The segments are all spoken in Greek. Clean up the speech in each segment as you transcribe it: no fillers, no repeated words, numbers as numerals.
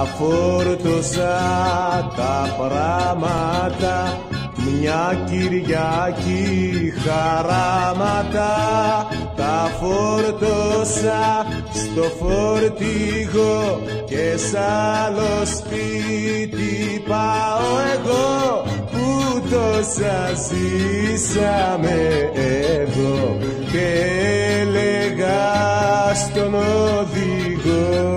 τα φόρτωσα τα πράματα, μια Κυριακή χαράματα. Τα φόρτωσα στο φορτηγό και σ' άλλο σπίτι πάω εγώ, που τόσα ζήσαμε εδώ. Και έλεγα στον οδηγό,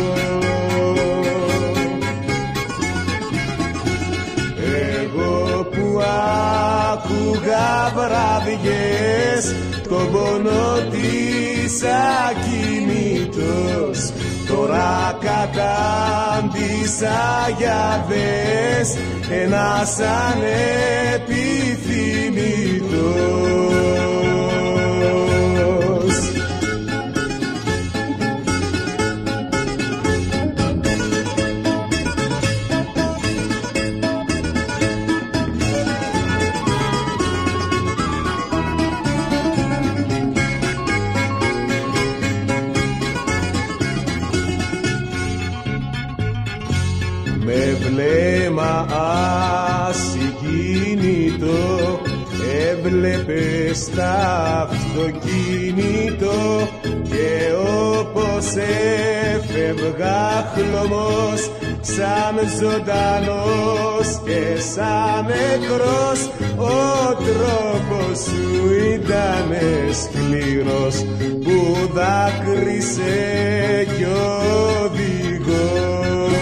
εγώ που άκουγα βραδιές τον πόνο της ακινήτως, τώρα κατάντησα για δες ένας ανεπιθυμητός. Με βλέμμα ασυγκίνητο έβλεπες τ' αυτοκίνητο, και όπως έφευγα χλωμός, σαν ζωντανός και σαν νεκρός, ο τρόπος σου ήτανε σκληρός, που δάκρυσε κι ο οδηγός.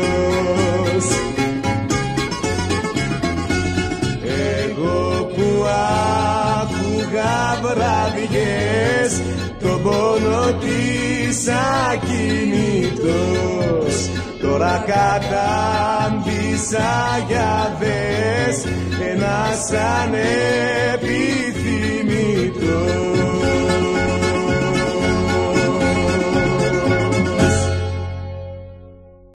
Εγώ που άκουγα βραδιές τον πόνο της ακινήτως, τώρα κατάντησα για δες ένας ανεπιθυμητός.